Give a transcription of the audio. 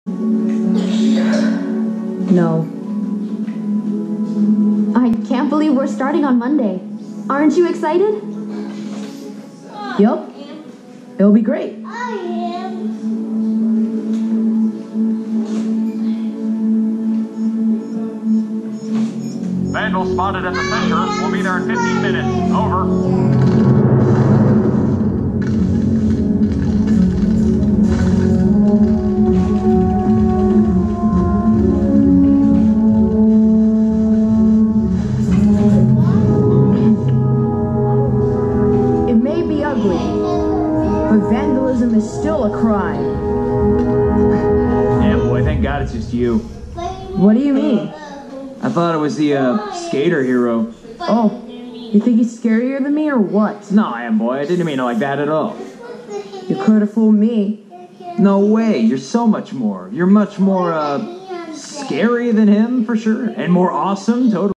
No. I can't believe we're starting on Monday. Aren't you excited? Yup. It'll be great. Vandal spotted at the center. We'll be there in 15 minutes. Over. It may be ugly, but vandalism is still a crime. Yeah, boy, thank God it's just you. What do you mean? I thought it was the skater hero. Oh, you think he's scarier than me or what? No, I am, boy. I didn't mean it like that at all. You could have fooled me. No way. You're so much more. You're much more scary than him, for sure. And more awesome, totally.